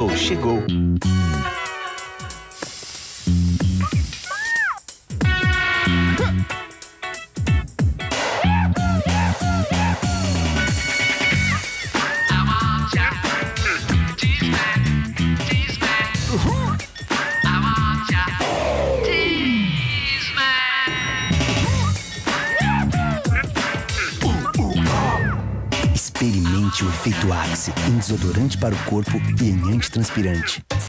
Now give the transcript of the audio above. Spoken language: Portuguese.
Chegou. Experimente o efeito Axe em desodorante para o corpo e em antitranspirante.